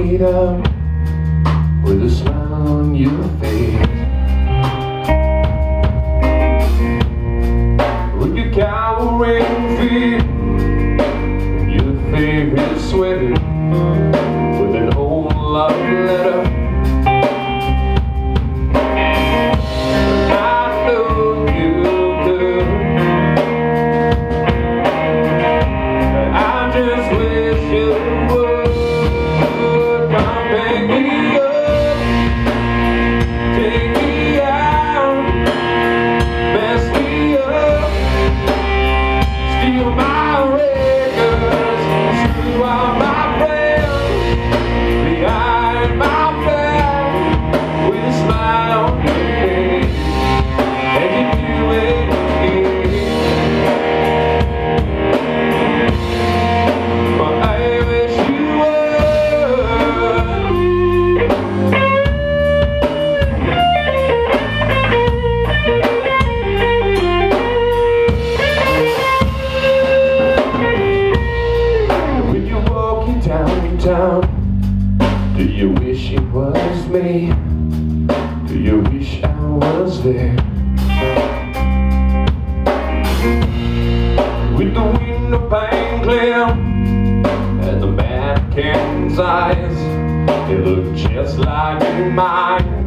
straight up with a smile on your face. With your cowering feet and your favorite sweater with an old love letter. Do you wish it was me? Do you wish I was there? With the window pane clear and the mannequin's eyes, they look just like mine.